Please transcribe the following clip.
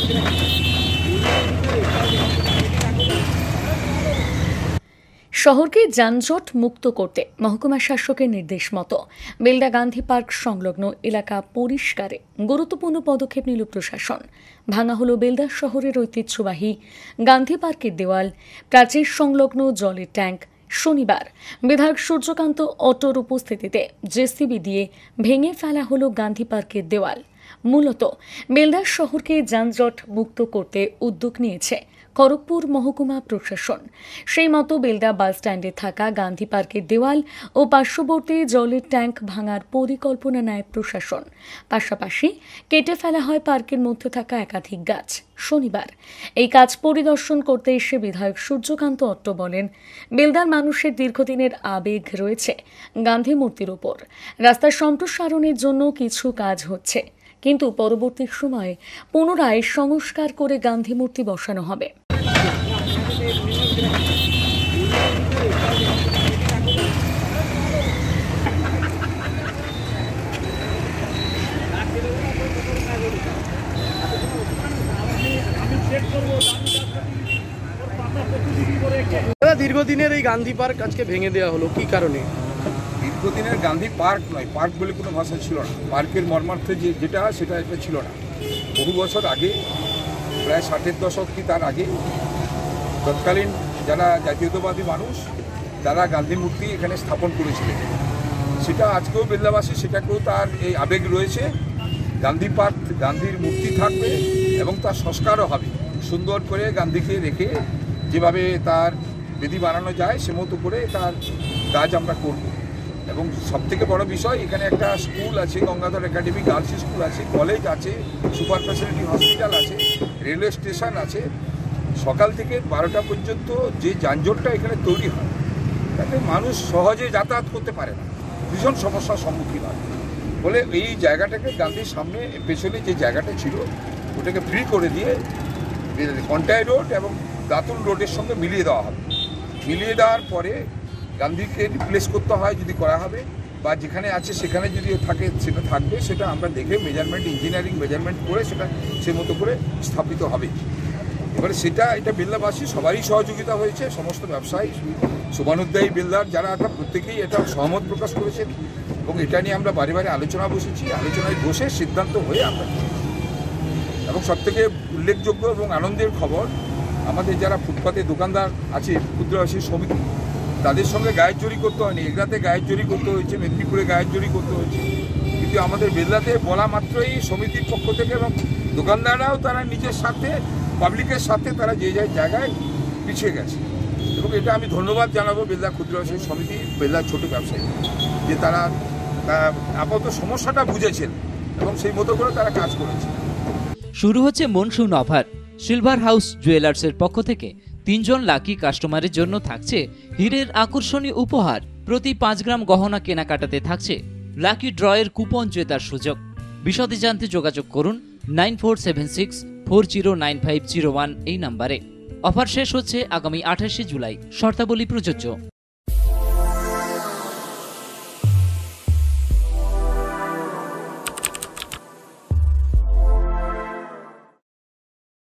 শহরকে যানজট মুক্ত করতে মহকুমা শাসকের নির্দেশ মতো বেলদা গান্ধী পার্ক সংলগ্ন এলাকা পরিষ্কারে গুরুত্বপূর্ণ পদক্ষেপ নিল প্রশাসন। ভাঙা হল বেলদা শহরের ঐতিহ্যবাহী গান্ধী পার্কের দেওয়াল, প্রাচীর সংলগ্ন জলের ট্যাঙ্ক। শনিবার বিধায়ক সূর্যকান্ত অটোর উপস্থিতিতে জেসিবি দিয়ে ভেঙে ফেলা হল গান্ধী পার্কের দেওয়াল। মূলত বেলদা শহরকে যানজট মুক্ত করতে উদ্যোগ নিয়েছে খড়গপুর মহকুমা প্রশাসন। সেই মতো বেলদা বাস স্ট্যান্ডে থাকা গান্ধী পার্কের দেওয়াল ও পার্শ্ববর্তী জলের ট্যাঙ্ক ভাঙার পরিকল্পনা নেয় প্রশাসন। পাশাপাশি কেটে ফেলা হয় পার্কের মধ্যে থাকা একাধিক গাছ। শনিবার এই কাজ পরিদর্শন করতে এসে বিধায়ক সূর্যকান্ত অট্ট বলেন, বেলদার মানুষের দীর্ঘদিনের আবেগ রয়েছে গান্ধী মূর্তির ওপর। রাস্তার সম্প্রসারণের জন্য কিছু কাজ হচ্ছে, কিন্তু পরবর্তী সময়ে পুনরায় সংস্কার করে গান্ধী মূর্তি বসানো হবে। দীর্ঘদিনের এই গান্ধী পার্ক আজকে ভেঙে দেওয়া হলো, কি কারণে? দীর্ঘদিনের গান্ধী পার্ক নয়, পার্ক বলে কোনো ভাষা ছিল না। পার্কের মর্মার্থে যেটা সেটা এটা ছিল না। বহু বছর আগে, প্রায় 60-এর দশক কি তার আগে, তৎকালীন যারা জাতীয়তাবাদী মানুষ তারা গান্ধী মূর্তি এখানে স্থাপন করেছিলেন। সেটা আজকেও বেলদাবাসী সেটাকেও তার এই আবেগ রয়েছে। গান্ধী পার্ক, গান্ধীর মূর্তি থাকবে এবং তার সংস্কারও হবে। সুন্দর করে গান্ধীকে রেখে যেভাবে তার বেদি বানানো যায় সে মতো করে তার কাজ আমরা করব। এবং সবথেকে বড় বিষয়, এখানে একটা স্কুল আছে, গঙ্গাধর একাডেমি গার্লস স্কুল আছে, কলেজ আছে, সুপার ফ্যাসিলিটি হসপিটাল আছে, রেলওয়ে স্টেশন আছে। সকাল থেকে 12টা পর্যন্ত যে যানজটটা এখানে তৈরি হয় তাতে মানুষ সহজে যাতায়াত করতে পারে না, ভীষণ সমস্যার সম্মুখীন হয়। বলে এই জায়গাটাকে গান্ধীর সামনে পেছনে যে জায়গাটা ছিল ওটাকে ফ্রি করে দিয়ে কন্টাই রোড এবং দাতুল রোডের সঙ্গে মিলিয়ে দেওয়া হবে। মিলিয়ে দেওয়ার পরে গান্ধীকে রিপ্লেস করতে হয় যদি করা হবে, বা যেখানে আছে সেখানে যদি থাকে সেটা থাকবে। সেটা আমরা দেখে মেজারমেন্ট, ইঞ্জিনিয়ারিং মেজারমেন্ট করে সেটা সে মতো করে স্থাপিত হবে। এবারে এটা বেলদাবাসী সবারই সহযোগিতা হয়েছে, সমস্ত ব্যবসায়ী, শুভানুধ্যায়ী বেলদার যারা প্রত্যেকেই এটা সহমত প্রকাশ করেছেন এবং এটা নিয়ে আমরা বারে বারে আলোচনা বসেছি। আলোচনায় বসে সিদ্ধান্ত হয়ে আমরা, এবং সবথেকে উল্লেখযোগ্য এবং আনন্দের খবর, আমাদের যারা ফুটপাতে দোকানদার আছে, ক্ষুদ্রব্যাবসায়ী সমিতি, তাদের সঙ্গে গায়ের জড়ি করতে হয়নি। এগরাতে গায়ের জড়ি করতে হয়েছে, মেদিনীপুরে গায়ের জড়ি করতে হয়েছে, কিন্তু আমাদের বেলদাতে বলা মাত্রই সমিতির পক্ষ থেকে এবং দোকানদাররাও তারা নিজের সাথে, পাবলিকের সাথে তারা যে জায়গায় পিছিয়ে গেছে। এবং এটা আমি ধন্যবাদ জানাবো বেলদা ক্ষুদ্র ব্যবসায়ী সমিতি, বেলদার ছোটো ব্যবসায়ী, যে তারা আপাতত সমস্যাটা বুঝেছেন এবং সেই মতো করে তারা কাজ করেছে। শুরু হচ্ছে মনসুন অফার। সিলভার হাউস জুয়েলার্সের পক্ষ থেকে 3 জন লাকি কাস্টমারের জন্য থাকছে হীরের আকর্ষণীয় উপহার। প্রতি 5 গ্রাম গহনা কেনাকাটাতে থাকছে লাকি ড্রয়ের কুপন জেতার সুযোগ। বিশদে জানতে যোগাযোগ করুন 9476409501 এই নম্বরে। অফার শেষ হচ্ছে আগামী 28শে জুলাই। শর্তাবলী প্রযোজ্য।